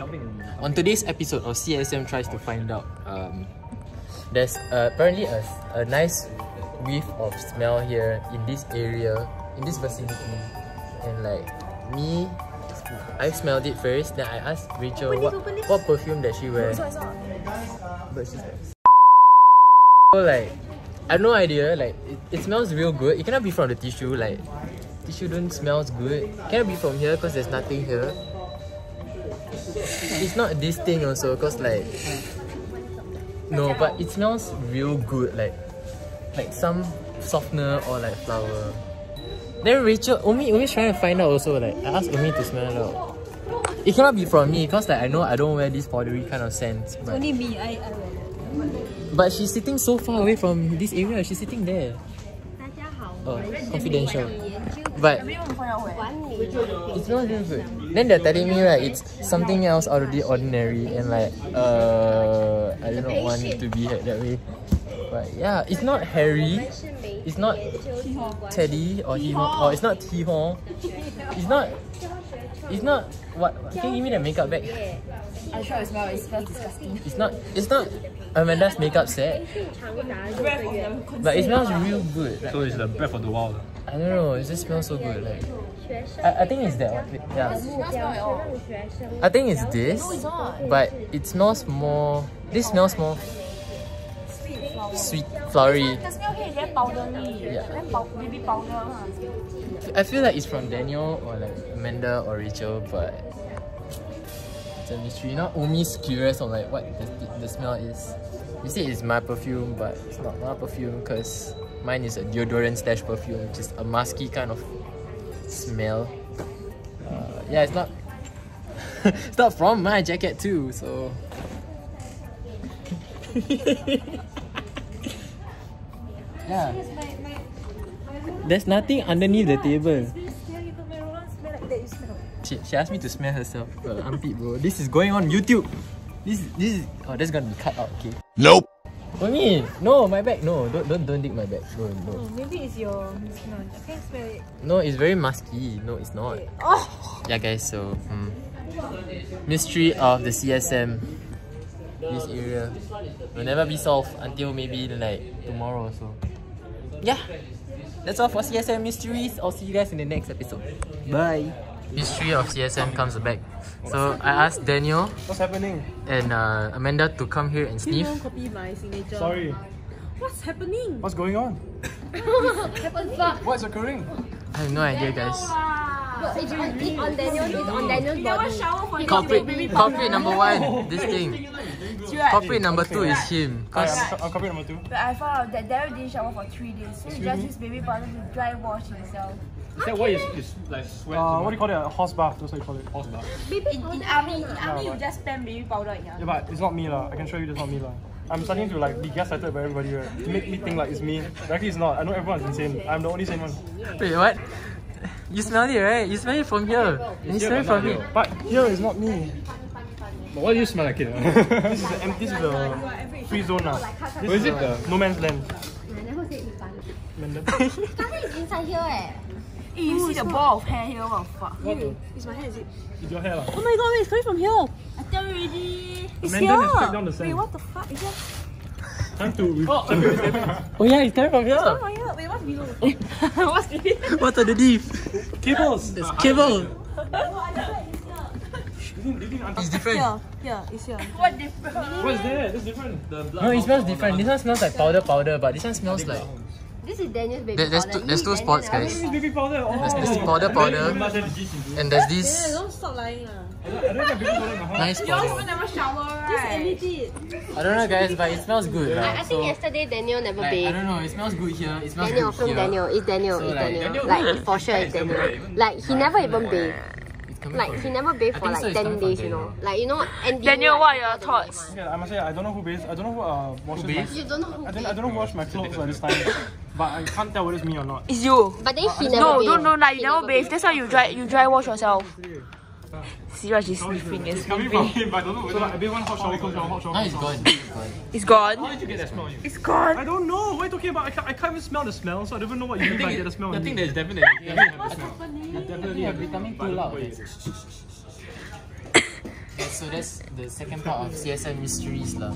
On today's episode of CSM Tries to Find Out, there's apparently a nice whiff of smell here in this area, in this vicinity, and like me, I smelled it first. Then I asked Rachel what perfume that she wears, but she's like, so like I have no idea. Like it smells real good. It cannot be from the tissue. Like tissue don't smells good. It cannot be from here because there's nothing here. It's not this thing also because like no, but it smells real good. Like some softener or like flower. Then Rachel, Omi's trying to find out also. Like I asked Omi to smell it out. It cannot be from me because like I know I don't wear this powdery kind of scents. But only me, I but she's sitting so far away from this area. She's sitting there. Oh, confidential. But it's not really good. Then they're telling me like it's something else out of the ordinary, and like I do not want it to be that way. But yeah, it's not Harry. It's not Teddy or Hee-Haw, or it's not Hee-Haw. It's not what? Can you give me the makeup bag? I'm sure it smells disgusting. It's not Amanda's makeup set. But it smells real good. Like, so it's the breath of the wild. I don't know, it just smells so good. Like I think it's that one. Yeah. I think it's this. But it smells more. This smells more sweet, flowery. The smell here is very powdery. Yeah. Baby powder. I feel like it's from Daniel or like Amanda or Rachel, but it's a mystery. You know, Omi's curious on like what the smell is. You say it's my perfume, but it's not my perfume because mine is a deodorant stash perfume, which is a musky kind of smell. Yeah, it's not. It's not from my jacket too, so. Yeah. There's nothing underneath the table. She asked me to smell herself. Armpit, bro. This is going on YouTube. This is. Oh, that's gonna be cut out. Okay. Nope. For me, no, my bag. No, don't dig my bag. No. Oh, maybe it's your smell. I can smell it. No, it's very musky. No, it's not. Oh. Yeah, guys. So, mystery of the CSM. This area will never be solved until maybe like tomorrow or so. Yeah, that's all for CSM Mysteries. I'll see you guys in the next episode. Bye. Mystery of CSM comes back. So I asked Daniel, what's happening? And Amanda to come here and sniff. Don't copy my signature. Sorry. What's happening? What's going on? What's occurring? I have no idea, guys. It's on Daniel's body. Culprit number 1, this thing. Culprit number 2 is him. I'm culprit number 2. But I found out that Daryl didn't shower for 3 days, so he just used baby powder to dry wash himself. Is that why it's like sweat? What do you call it? A horse bath. That's what you call it. Horse bath. In army you just spam baby powder in your. Yeah, but it's not me lah. I can show you that's not me lah. I'm starting to like be gaslighted by everybody, right? To make me think like it's me. But actually it's not. I know everyone's insane. I'm the only sane one. Wait, what? You smell it, right? You smell it from here. You smell it from here. But here is not me. But why do you smell like it? This is the free zone now. Where is it? The no man's land. It's inside here eh. Hey, you see the ball of hair here? What the fuck? It's my hair, is it? It's your hair lah. Oh my god, wait, it's coming from here. I tell you already. It's Amanda here. is straight down the sand. Wait, what the fuck? Is that? Time to... Oh yeah, it's coming from here. It's coming from here. Wait, what's below? What's below? What's underneath? Cables! There's cable. It's different. Here, it's here. What different? What is that? That's different. The blood. No, it smells different. This one smells like powder, but this one smells like... This is Daniel's baby powder. There's two spots, guys. This is baby powder. There's powder, and there's this Don't stop lying. I don't have baby powder in my house. nice You also powder. never shower, right? Just admit it. I don't know, guys, but it smells good. Right? I think yesterday Daniel never I bathed. don't know, it smells good here. It smells Daniel good from here. Daniel. It's Daniel. So, It's like, Daniel. Daniel- Like for sure it's Daniel. Like he never even bathed. Like he never bathed for I think so, like it's 10 coming days, from you know. Daniel. Like you know. And Daniel, what are your thoughts? Okay, I must say I don't know who bathes. I don't know who washes my... You don't know who I don't know who washed my clothes at this time. But I can't tell whether it's me or not. It's you. But then he never bathed. No, like you He never bathe. That's why you dry wash yourself. Siraj is sniffing and It's coming from him, but I don't know whether... So like, I bathe one hot shower, cold shower, hot shower. Now it's gone. It's gone. How did you get that smell on you? It's gone. I don't know. What are you talking about? I can't even smell the smell, so I don't even know what you mean by get the smell on you. there's definitely... What's happening? Definitely becoming too loud. so that's the second part of CSM Mysteries lah.